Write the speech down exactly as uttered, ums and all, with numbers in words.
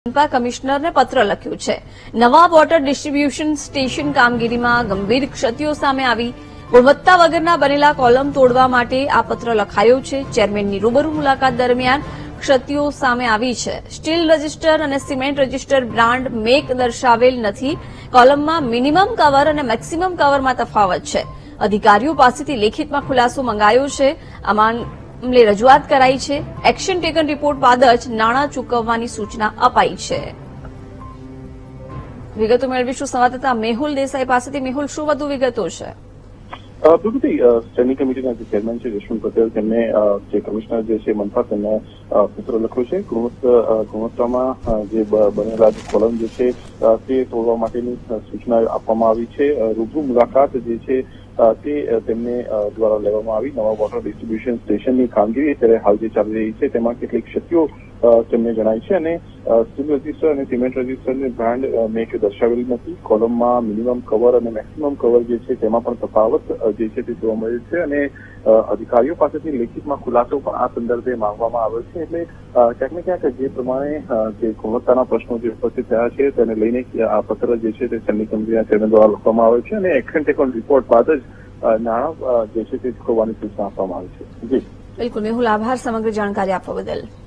મનપા કમિશનરને પત્ર લખ્યું છે। નવા વોટર ડિસ્ટ્રીબ્યુશન સ્ટેશન કામગીરીમાં ગંભીર ક્ષતિઓ સામે આવી। ગુણવત્તા વગરના બનેલા કોલમ તોડવા માટે આ પત્ર લખાયો છે। ચેરમેનની રૂબરૂ મુલાકાત દરમિયાન ક્ષતિઓ સામે આવી છે। સ્ટીલ રજીસ્ટર અને સિમેન્ટ રજીસ્ટર બ્રાન્ડ મેક દર્શાવેલ નથી। કોલમમાં મિનિમમ કવર અને મેક્સિમમ કવરમાં તફાવત છે। અધિકારીઓ પાસેથી લેખિતમાં ખુલાસો મંગાયો છે। આ મામલે રજૂઆત કરાઈ છે। એક્શન ટેકન રિપોર્ટ બાદ જ નાણાં ચૂકવવાની સૂચના અપાઈ છે। વિગતો મેળવીશું સંવાદદાતા મેહુલ દેસાઈ પાસેથી। મેહુલ, શું વધુ વિગતો છે? પ્રકૃતિ સ્ટેન્ડિંગ કમિટીના જે ચેરમેન છે જશવંત પટેલ, તેમને જે કમિશનર જે છે મનપા, તેમને પત્ર લખ્યો છે। ગુણવત્તામાં જે બનેલા કોલમ જે છે તે તોડવા માટેની સૂચના આપવામાં આવી છે। રૂબરૂ મુલાકાત જે છે તે તેમને દ્વારા લેવામાં આવી। નવા વોટર ડિસ્ટ્રીબ્યુશન સ્ટેશનની કામગીરી અત્યારે હાલ જે ચાલી રહી છે તેમાં કેટલીક ક્ષતિઓ તેમને જણાઈ છે અને સ્ટીલ રજીસ્ટર અને સિમેન્ટ રજીસ્ટરની બ્રાન્ડ મેક દર્શાવેલી નથી। કોલમમાં મિનિમમ કવર અને મેક્સિમમ કવર જે છે તેમાં પણ તફાવત જે છે તે જોવા મળે છે અને અધિકારીઓ પાસેથી લેખિતમાં ખુલાસો પણ આ સંદર્ભે માંગવામાં આવ્યો છે। એટલે ક્યાંક ને ક્યાંક જે પ્રમાણે જે ગુણવત્તાના પ્રશ્નો જે ઉપસ્થિત થયા છે તેને લઈને આ પત્ર જે છે તે સ્ટેન્ડિંગ કમિટીના ચેરમેન દ્વારા લખવામાં આવ્યો છે અને એક્શન ટેકન રિપોર્ટ બાદ જ નાણાં જે છે તે ચૂકવવાની સૂચના આપવામાં આવી છે। જી બિલકુલ મેહુલ, આભાર સમગ્ર જાણકારી આપવા બદલ।